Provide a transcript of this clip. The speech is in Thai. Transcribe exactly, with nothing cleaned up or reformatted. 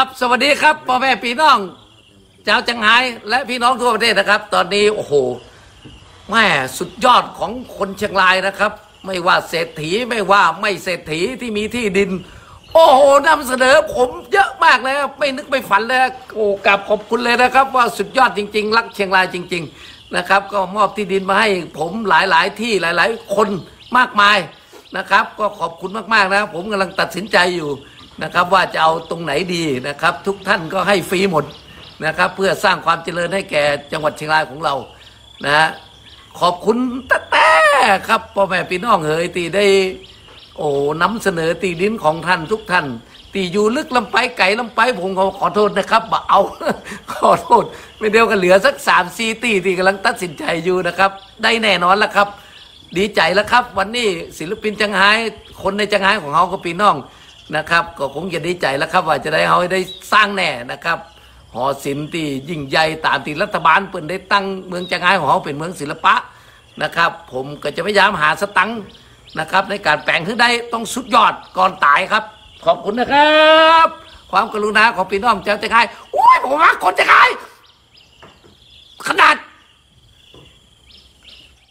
ครับสวัสดีครับพ่อแม่พี่น้องชาวจังไห้และพี่น้องทั่วประเทศนะครับ ตอนนี้โอ้โหแม่สุดยอดของคนเชียงรายนะครับ ไม่ว่าเศรษฐีไม่ว่าไม่เศรษฐีที่มีที่ดินโอ้โหนำเสนอผมเยอะมากเลยไม่นึกไม่ฝันเลยโอ้กราบขอบคุณเลยนะครับว่าสุดยอดจริงๆรักเชียงรายจริงๆนะครับก็มอบที่ดินมาให้ผมหลายๆที่หลายๆคนมากมายนะครับก็ขอบคุณมากๆนะผมกำลังตัดสินใจอยู่นะครับว่าจะเอาตรงไหนดีนะครับทุกท่านก็ให้ฟรีหมดนะครับเพื่อสร้างความเจริญให้แก่จังหวัดเชียงรายของเรานะขอบคุณแต่แต่ครับพ่อแม่พี่น้องเอ๋ยตีได้โอ้นำเสนอตีดินของท่านทุกท่านตีอยู่ลึกลำไปไก่ลำไปผมขอขอโทษนะครับบ่เอา ขอโทษไม่เดียวกันเหลือสักสามสี่ตีที่กำลังตัดสินใจอยู่นะครับได้แน่นอนแล้วครับดีใจแล้วครับวันนี้ศิลปินจังไห้คนในจังไห้ของเขาก็พี่น้องนะครับก็คงจะดีใจแล้วครับว่าจะได้เขาได้สร้างแน่นะครับหอศิลป์ที่ยิ่งใหญ่ตามที่รัฐบาลเปิดได้ตั้งเมืองจังไห้ของเขาเป็นเมืองศิลปะนะครับผมก็จะพยายามหาสตังค์นะครับในการแปลงขึ้นได้ต้องสุดยอดก่อนตายครับขอบคุณนะครับความกรุณาของพี่น้องเจ้าจังไห้โอ้ยผมว่าคนจังไห้ขนาด